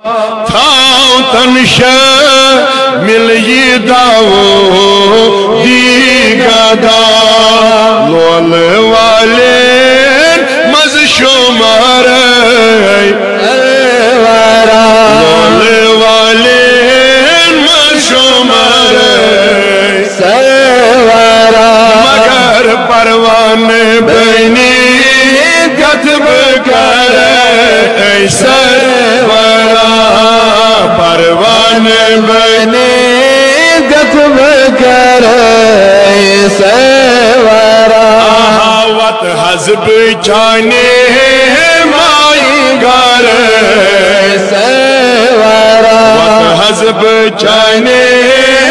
थाव तनशा मिल ये दावो दी गदा लोल वाले मज शुमार लोल वाले मज शुमार मगर परवान बनी कतब कर सरवरा परवान बने कतब कर सरवरा वत हज़ब चाने माई घर सरवरा वत हज़ब चाने